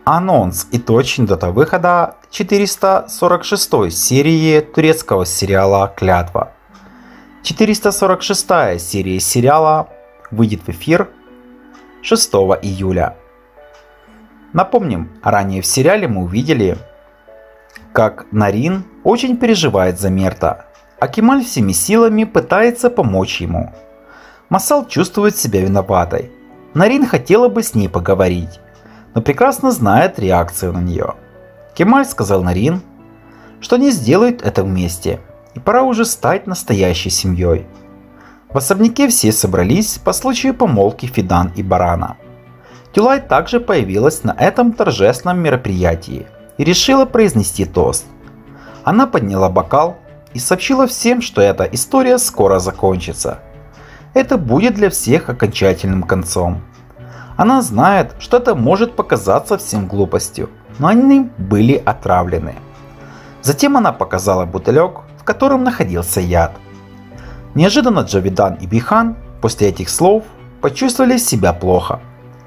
Анонс и точная дата выхода 446 серии турецкого сериала «Клятва». 446 серия сериала выйдет в эфир 6 июля. Напомним, ранее в сериале мы увидели, как Нарин очень переживает за Мерта, а Кемаль всеми силами пытается помочь ему. Масал чувствует себя виноватой. Нарин хотела бы с ней поговорить, но прекрасно знает реакцию на нее. Кемаль сказал Нарин, что они сделают это вместе, и пора уже стать настоящей семьей. В особняке все собрались по случаю помолвки Фидан и Барана. Тюлай также появилась на этом торжественном мероприятии и решила произнести тост. Она подняла бокал и сообщила всем, что эта история скоро закончится. Это будет для всех окончательным концом. Она знает, что это может показаться всем глупостью, но они были отравлены. Затем она показала бутылек, в котором находился яд. Неожиданно Джавидан и Бихан после этих слов почувствовали себя плохо.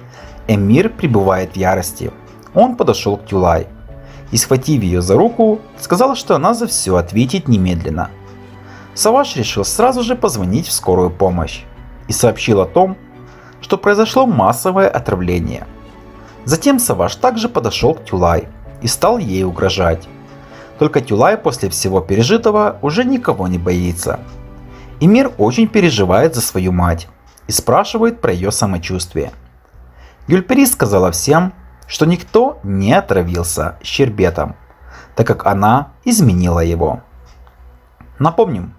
Эмир пребывает в ярости. Он подошел к Тюлай и, схватив ее за руку, сказал, что она за все ответит немедленно. Саваш решил сразу же позвонить в скорую помощь и сообщил о том, что произошло массовое отравление. Затем Саваш также подошел к Тюлай и стал ей угрожать. Только Тюлай после всего пережитого уже никого не боится. Эмир очень переживает за свою мать и спрашивает про ее самочувствие. Гюльпери сказала всем, что никто не отравился щербетом, так как она изменила его. Напомним,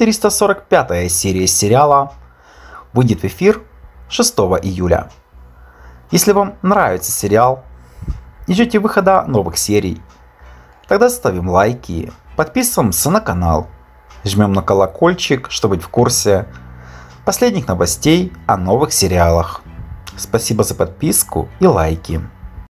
445-я серия сериала выйдет в эфир 6 июля. Если вам нравится сериал и ждете выхода новых серий, тогда ставим лайки, подписываемся на канал, жмем на колокольчик, чтобы быть в курсе последних новостей о новых сериалах. Спасибо за подписку и лайки.